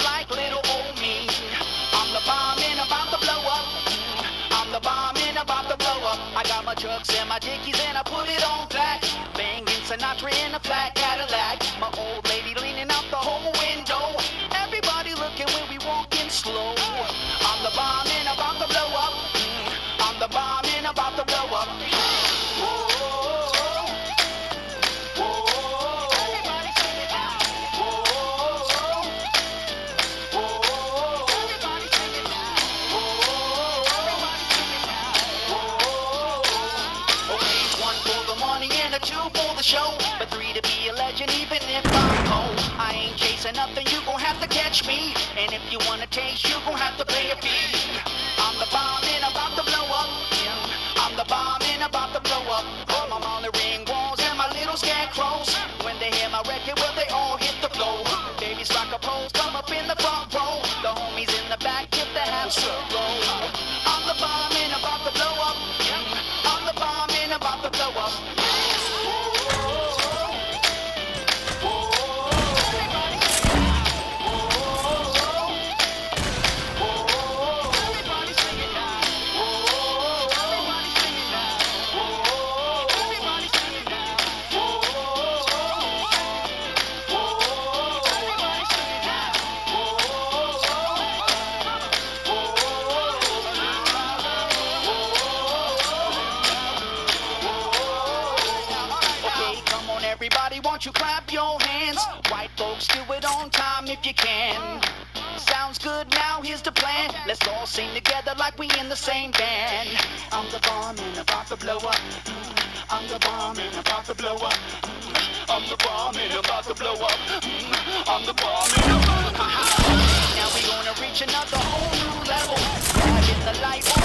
like little old me. I'm the bomb and about to blow up. I'm the bomb and about to blow up. I got my trucks and my dickies and I put it on flat. Banging Sinatra in a flat Cadillac. My old lady leaning out the whole window. Everybody looking when we walking slow. I'm the bomb and about to blow up. I'm the bomb and about to blow up. Show, but 3 to be a legend, even if I'm cold. I ain't chasing nothing, you gon' have to catch me. And if you wanna taste, you gon' have to pay a fee. I'm the bomb and about to blow up. I'm the bomb and about to blow up. I'm on the ring walls and my little scarecrows. When they hear my record, well, they all hit the floor. Babies rock a pose, come up in the front row. The homies in the back get the half roll. I'm the bomb and about to blow up. I'm the bomb and about to blow up. Everybody, won't you clap your hands? White folks, do it on time if you can. Sounds good, now here's the plan. Let's all sing together like we in the same band. I'm the bomb and about to blow up. I'm the bomb and about to blow up. I'm the bomb and about to blow up. I'm the bomb and about to blow up. Now we gonna reach another whole new level. Riding the light.